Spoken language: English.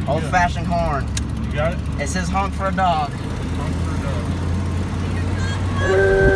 Old-fashioned horn. You got it? It says honk for a dog. Honk for a dog.